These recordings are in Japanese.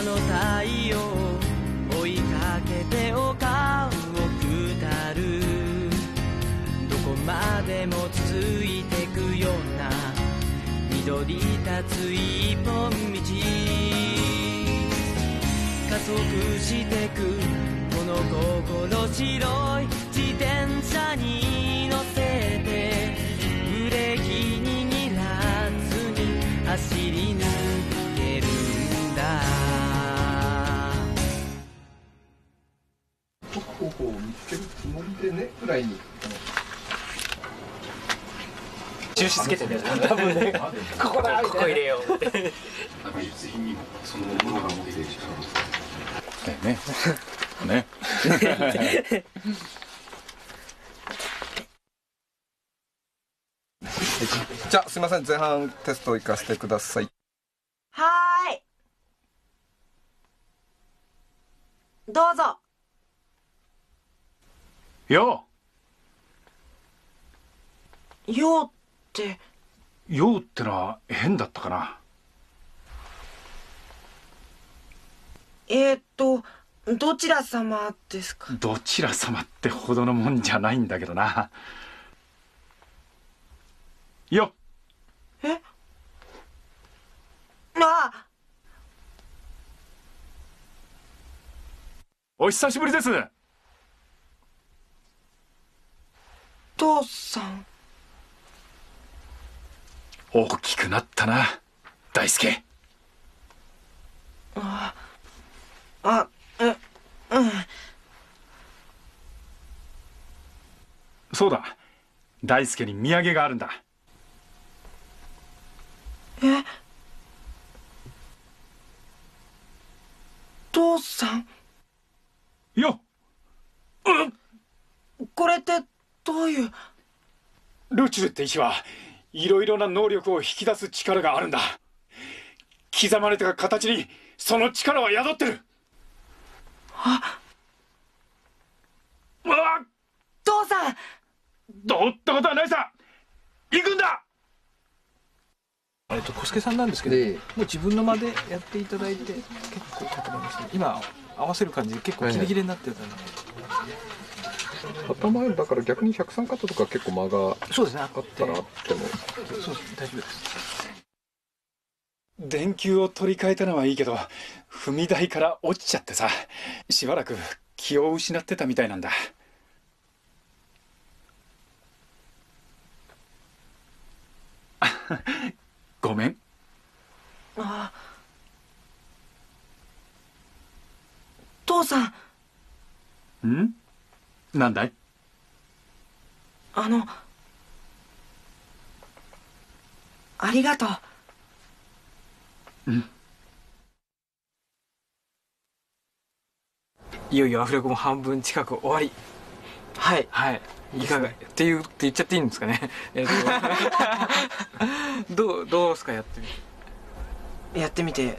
の太陽追いかけて丘を下る、どこまでも続いてくような緑立つ一本道、加速してくこの心白い自転車に乗せて、ブレーキ握らずに走り抜けるんだ。 方法を見つけるつもりでねぐらいに印つけてる多分ねここだここ入れようってなんか輸出品にもそのものが持っている力ねねじゃあすいません、前半テスト行かせてください。 はーい、どうぞ。 よようってうってのは変だったかな。 どちら様ですか？ どちら様ってほどのもんじゃないんだけどな。よえ？あ、 お久しぶりです。 父さん。 大きくなったな大輔。そうだ、大輔に土産があるんだ。 父さん。 よっ、 これってどういう？ ルチュルって石はいろいろな能力を引き出す力があるんだ。刻まれた形にその力は宿ってる。 父さん。 どうってことはないさ。行くんだ。 小助さんなんですけど、もう自分の間でやっていただいて結構かと思います。今合わせる感じで結構キレキレになってるから、 頭だから逆に103カットとか結構間がそうですね、 あったらあってもそう大丈夫です。 電球を取り替えたのはいいけど、踏み台から落ちちゃってさ、しばらく気を失ってたみたいなんだ。ごめん。 父さん。 ん？なんだい？ ありがとう。 いよいよアフレコも半分近く終わり。 はいはい。いかがって言っちゃっていいんですかね。どうですか、やってみて。 やってみて、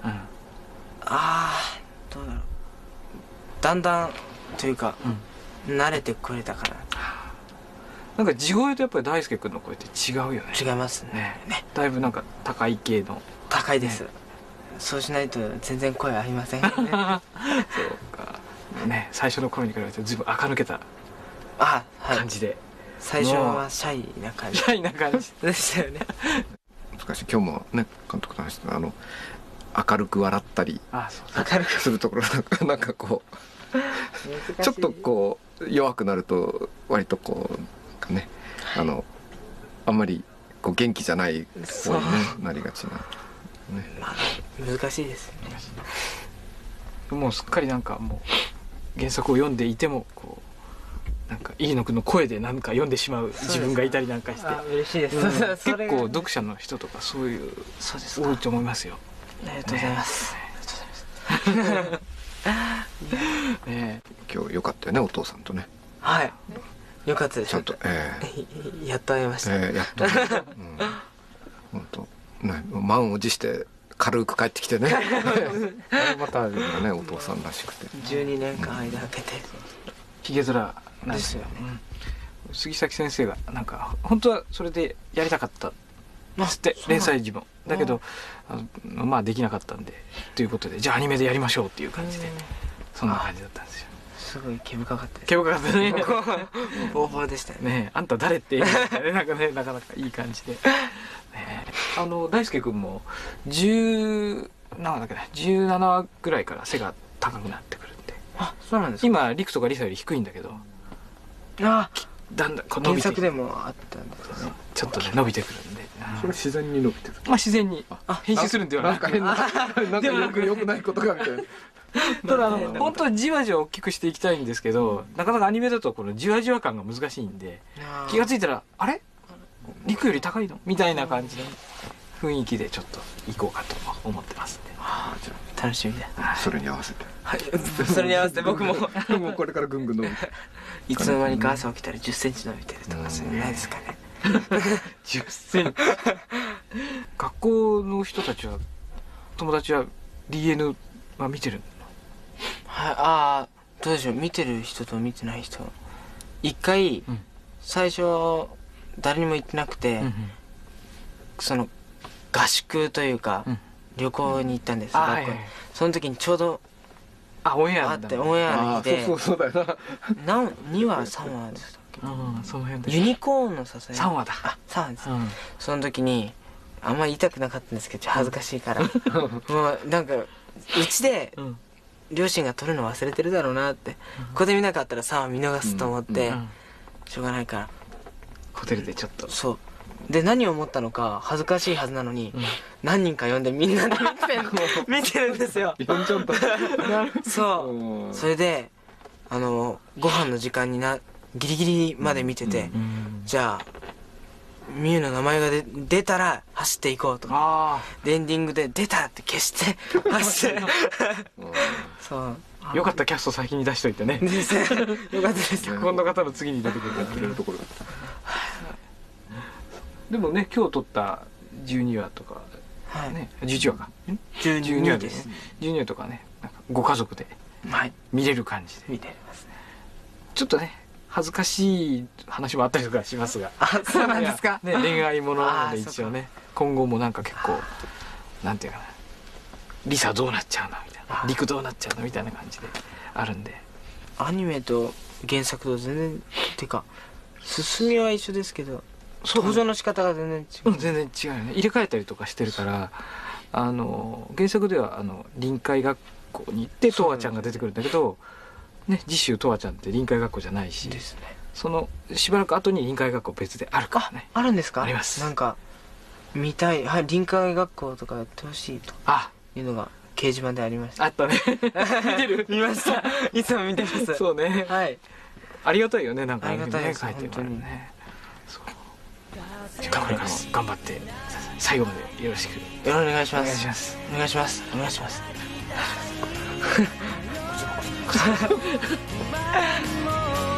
どうだろう。だんだんというか、慣れてくれたかな。 なんか地声とやっぱり大輔君の声って違うよね。 違いますね。 だいぶなんか高い系の。 高いです。そうしないと全然声ありませんね。そうか。ね、最初の頃に比べてずいぶん垢抜けた感じで。 最初はシャイな感じ。 シャイな感じでしたよね。 難しい。今日もね監督と話して明るく笑ったり明るくするところなんかこうちょっとこう弱くなると割とこうねあんまりこう元気じゃない方に、ね、なりがちな、ね、 難しいですよね。 もうすっかりなんかもう原作を読んでいてもこうなんか飯野君の声でなんか読んでしまう自分がいたりなんかして嬉しいです。 結構読者の人とかそういう多いと思いますよ。 ありがとうございます。 今日良かったよね、お父さんとね。 はい、良かったです。 ちゃんとやっと会いました。 やっと本当ね、満を持して軽く帰ってきてね。またね、お父さんらしくて 12年間間空けてヒゲ面なんですよね。杉崎先生がなんか本当はそれでやりたかったつって連載自分だけどまあできなかったんでということでじゃあアニメでやりましょうっていう感じでそんな感じだったんですよ。 すごい毛深かったです。 毛深かったねボーボーでしたよね。 ねえあんた誰って言うんですかねなんかねなかなかいい感じで、ね、大輔君も17話ぐらいから背が高くなってくるんで。 あ、そうなんですか。 今リクとかリサより低いんだけどあ、 だんだんこう伸びて原作でもあったんですよね。 ちょっとね伸びてくるんでそれ自然に伸びてる。 まあ自然に編集するんではななんくか変ななんかよくないことがみたいな。 ただ本当はじわじわ大きくしていきたいんですけどなかなかアニメだとこのじわじわ感が難しいんで気がついたらあれリクより高いのみたいな感じの雰囲気でちょっと行こうかと思ってますんで。 楽しみだ。 それに合わせて。 はい。それに合わせて僕ももうこれからぐんぐん伸びて。 いつの間にか朝起きたら10センチ伸びてるとかそういうのないですかね。 10センチ学校の人たちは友達は DN は見てるの？ はい。ああ、どうでしょう。見てる人と見てない人。一回最初誰にも言ってなくて、その合宿というか旅行に行ったんです。学校に。その時にちょうどオンエアあってオンエアの日でそうだよな。 2話3話でしたっけ。 その辺でユニコーンのささや 3話だ。 あ、3話です。その時にあんまり言いたくなかったんですけど恥ずかしいからもうなんかうちで両親が撮るの忘れてるだろうなってここで見なかったら3話見逃すと思ってしょうがないからホテルでちょっとそうで何を思ったのか恥ずかしいはずなのに何人か呼んでみんなで見てるんですよ。 呼んじゃった。 そうそれでご飯の時間にギリギリまで見ててじゃあミュウの名前が出たら走っていこうとかでエンディングで出たって消して走ってそうよかったキャスト先に出しといてねですねよかったですこんな方の次に出てくるから触れるところだった。 でもね今日撮った12話とかね11話か 12話です。12話とかねなんかご家族で見れる感じで見てますね。 ちょっとね恥ずかしい話もあったりとかしますがあ、そうなんですか。 ね恋愛ものなので一応ね今後もなんか結構なんていうかなリサどうなっちゃうのみたいなリクどうなっちゃうのみたいな感じであるんでアニメと原作と全然てか進みは一緒ですけど登場の仕方が全然違う。 全然違うよね入れ替えたりとかしてるから原作では臨海学校に行ってトワちゃんが出てくるんだけどね次週トワちゃんって臨海学校じゃないしですね。 そのしばらく後に臨海学校別であるからね。 あるんですか。 あります。 なんか見たい、はい、臨海学校とかやってほしいというのが掲示板でありました。 あったね見てる見ましたいつも見てますそうねはいありがたいよねなんかありがたいです書いてるから本ねこれからも頑張って最後までよろしくお願いします。 お願いしますお願いしますお願いします 「